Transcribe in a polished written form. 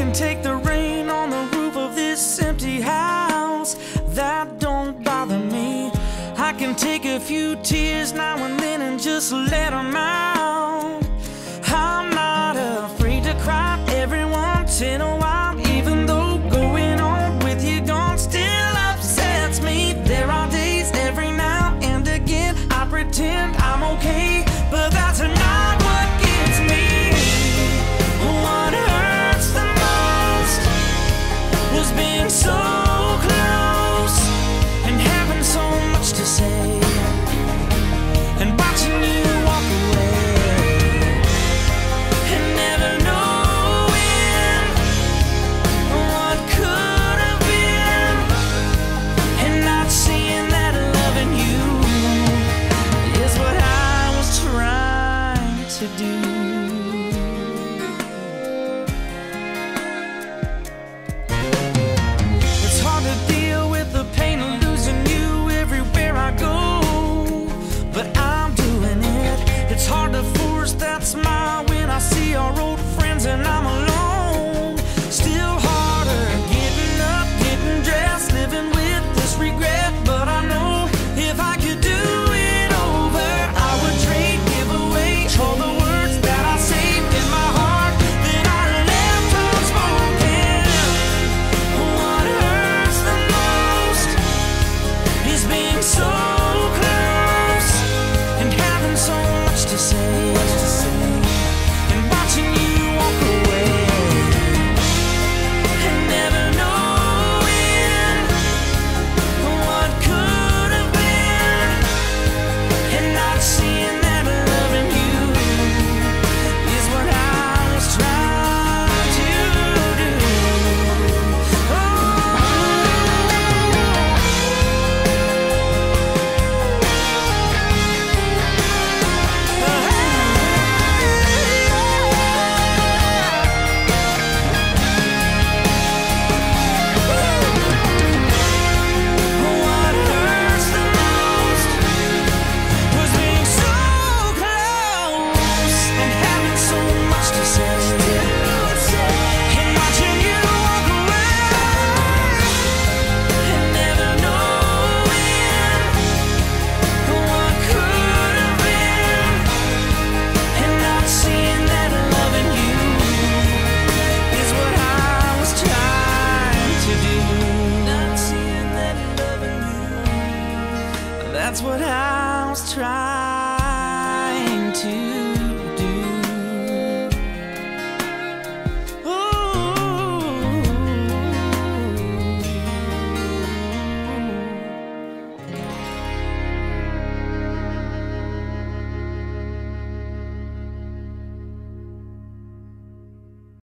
can take the rain on the roof of this empty house. That don't bother me. I can take a few tears now and then and just let them out. I'm not afraid to cry every once in a while, even though going on with you gone still upsets me. There are days every now and again I pretend I'm okay, but that's not what gets me. What hurts the most was being so close and having so much to say, and watching you walk away and never knowing what could have been, and not seeing that loving you is what I was trying to do. It's hard to deal with the pain of losing you everywhere I go, but I'm doing it. It's hard to force that smile when I see our old friends and I'm alone. Still harder getting up, getting dressed, living with this regret. But I know if I could do it over, I would trade, give away all the words that I saved in my heart that I left unspoken. What hurts the most is being so close and having so much to say, and watching you walk away and never knowing what could have been, and not seeing that loving you is what I was trying to do. What hurts the most was being so close and having so much to say, and watching you walk away and never knowing what could have been, and not seeing that loving you is what I was trying to do. Not seeing that loving you, that's what I was trying to do.